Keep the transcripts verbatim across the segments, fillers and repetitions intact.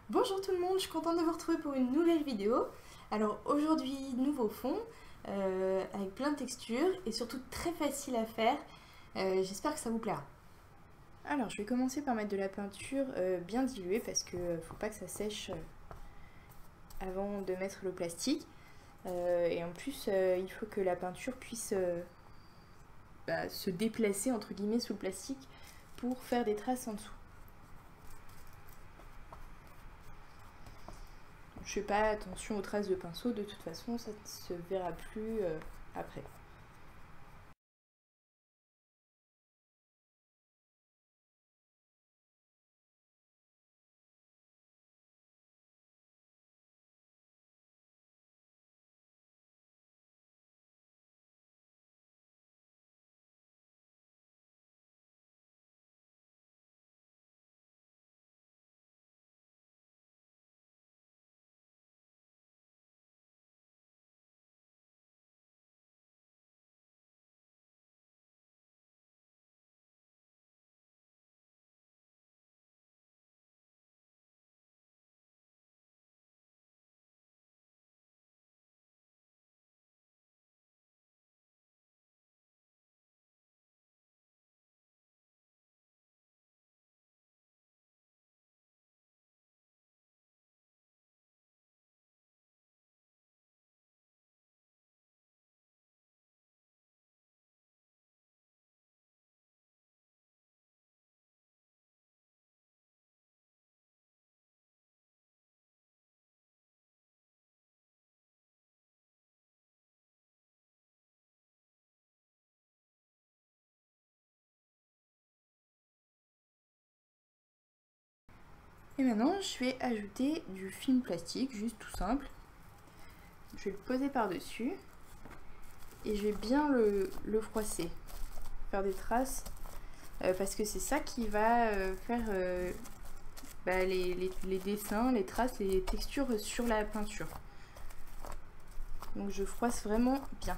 Bonjour tout le monde, je suis contente de vous retrouver pour une nouvelle vidéo. Alors aujourd'hui, nouveau fond, euh, avec plein de textures et surtout très facile à faire. Euh, J'espère que ça vous plaira. Alors je vais commencer par mettre de la peinture euh, bien diluée parce qu'il ne faut pas que ça sèche euh, avant de mettre le plastique. Euh, et en plus, euh, il faut que la peinture puisse euh, bah, se déplacer entre guillemets sous le plastique pour faire des traces en dessous. Je fais pas attention aux traces de pinceau, de toute façon ça ne se verra plus euh, après. Et maintenant, je vais ajouter du film plastique, juste tout simple. Je vais le poser par-dessus et je vais bien le, le froisser, faire des traces, euh, parce que c'est ça qui va euh, faire euh, bah, les, les, les dessins, les traces, les textures sur la peinture. Donc je froisse vraiment bien.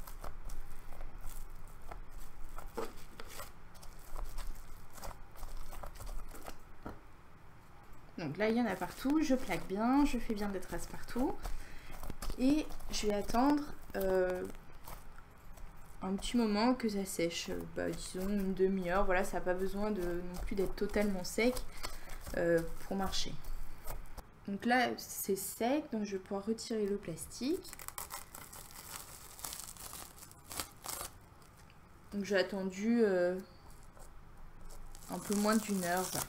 Donc là, il y en a partout, je plaque bien, je fais bien des traces partout. Et je vais attendre euh, un petit moment que ça sèche, bah, disons une demi-heure. Voilà, ça n'a pas besoin de, non plus d'être totalement sec euh, pour marcher. Donc là, c'est sec, donc je vais pouvoir retirer le plastique. Donc j'ai attendu euh, un peu moins d'une heure. Voilà.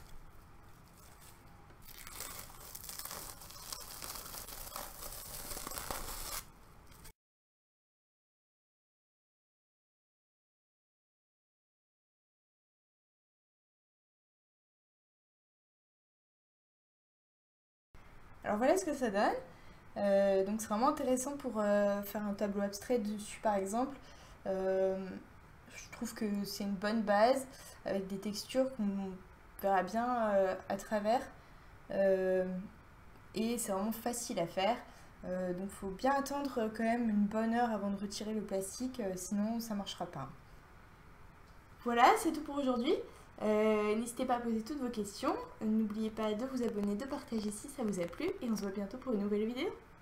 Alors voilà ce que ça donne. Euh, donc c'est vraiment intéressant pour euh, faire un tableau abstrait dessus par exemple. Euh, je trouve que c'est une bonne base avec des textures qu'on verra bien euh, à travers. Euh, et c'est vraiment facile à faire. Euh, donc il faut bien attendre quand même une bonne heure avant de retirer le plastique, euh, sinon ça ne marchera pas. Voilà, c'est tout pour aujourd'hui. Euh, N'hésitez pas à poser toutes vos questions. N'oubliez pas de vous abonner, de partager si ça vous a plu. Et on se voit bientôt pour une nouvelle vidéo.